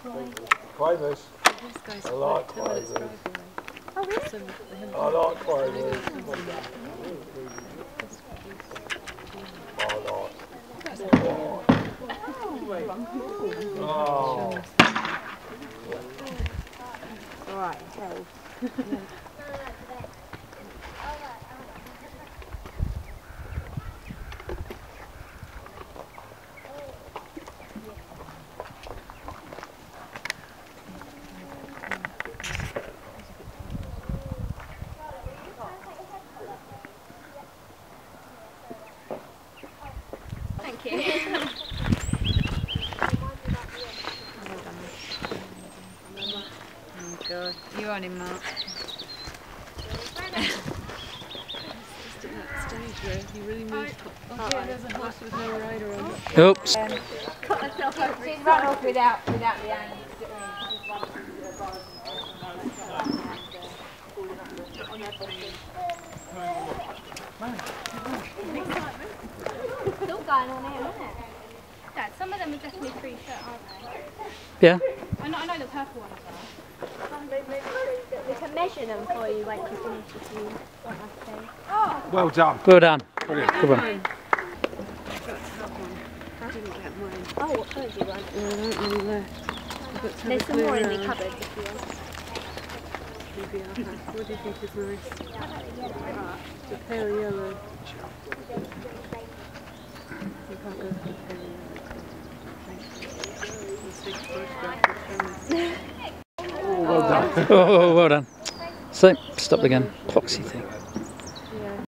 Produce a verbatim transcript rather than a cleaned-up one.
Quavers. This guy's I like ten minutes quavers. drive away. Oh, really? So I like quavers. I like. Oh. Alright, hey. Thank you. Oh god, you're on him, Mark. Just at that stage where you really need to put. Oh, yeah, there's a horse with no rider on it. Oops. Cut myself over. She's run off without, without the angle. Still going on here, isn't it? Dad, some of them are definitely free shut, aren't they? Yeah. I know, I know the purple ones are. We can measure them for you when you finish if you want us to. Oh! Well done. Well done. Brilliant. Good one. I've got to have one. I didn't get mine. Oh, what colour do you want? Yeah, I don't really left. I've got to have There's a some clue more in the around. cupboard if you want. Maybe I'll have. What do you think is nice? The pale yellow. I think I'll go for the pale yellow. This big photograph will show me. Oh, well done. Oh, well done. So, stop again. Poxy thing.